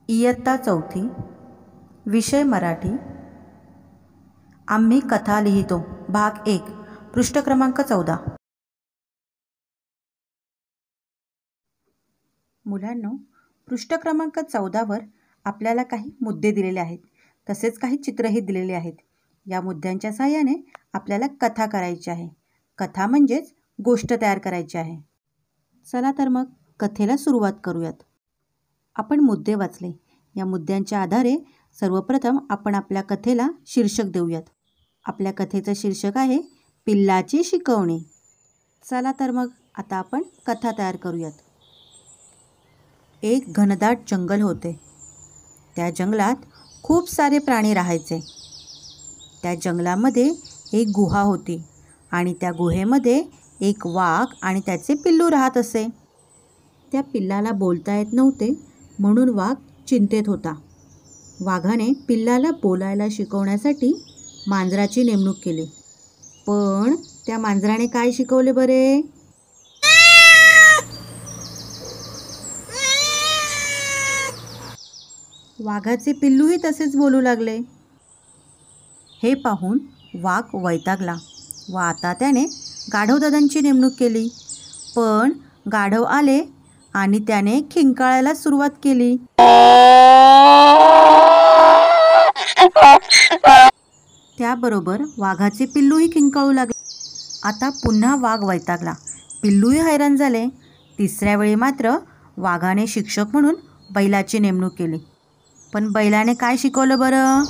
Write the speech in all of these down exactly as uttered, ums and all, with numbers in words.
इयत्ता चौथी, विषय मराठी. आम्ही कथा लिहितो, भाग एक, पृष्ठ क्रमांक चौदा. मुलांनो, पृष्ठ क्रमांक चौदावर आपल्याला काही मुद्दे दिलेले आहेत, तसेच काही चित्रही दिलेले आहेत. या मुद्द्यांच्या साहाय्याने आपल्याला कथा करायची आहे. कथा म्हणजेच गोष्ट तयार करायची आहे. चला तर मग कथेला सुरुवात करूयात. आपण मुद्दे वाचले. या मुद्द्यांच्या आधारे सर्वप्रथम आपण आपल्या कथेला शीर्षक देऊयात. आपल्या कथेचं शीर्षक आहे पिल्लाची शिकवणी. चला तर मग आता आपण कथा तयार करूयात. एक घनदाट जंगल होते. त्या जंगलात खूप सारे प्राणी राहायचे. त्या जंगलामध्ये एक गुहा होती आणि त्या गुहेमध्ये एक वाघ आणि त्याचे पिल्लू राहत असे. त्या पिल्लाला बोलता येत नव्हते म्हणून वाघ चिंतेत होता. वाघाने पिल्लाला बोलायला शिकवण्यासाठी मांजराची नेमणूक केली. पण त्या मांजराने काय शिकवले बरे? वाघाचे पिल्लूही तसेच बोलू लागले. हे पाहून वाघ वैतागला व आता त्याने गाढवदादांची नेमणूक केली. पण गाढव आले आणि त्याने खिंकाळायला सुरुवात केली. त्याबरोबर वाघाचे पिल्लूही खिंकाळू लागले. आता पुन्हा वाघ वैतागला. पिल्लूही हैराण झाले. तिसऱ्या वेळी मात्र वाघाने शिक्षक म्हणून बैलाची नेमणूक केली. पण बैलाने काय शिकवलं बरं?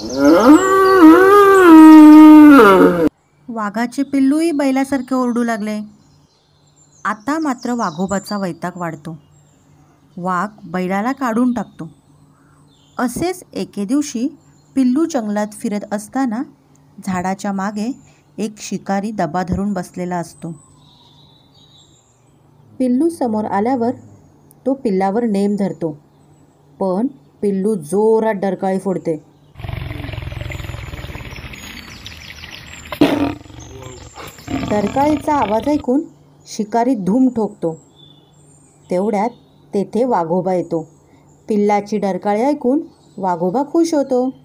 वाघाचे पिल्लूही बैलासारखे ओरडू लागले. आता मात्र वाघोबाचा वैताग वाढतो. वाघ बैलाला काढून टाकतो. असेच एके दिवशी पिल्लू जंगलात फिरत असताना झाडाच्या मागे एक शिकारी दबा धरून बसलेला असतो. पिल्लू समोर आल्यावर तो पिल्लावर नेम धरतो. पण पिल्लू जोरात डरकाळी फोडते. डरकाळीचा आवाज ऐकून शिकारी धूम ठोकतो. तेवढ्यात तेथे वाघोबा येतो. पिल्लाची डरकाळी ऐकून वाघोबा खुश होतो.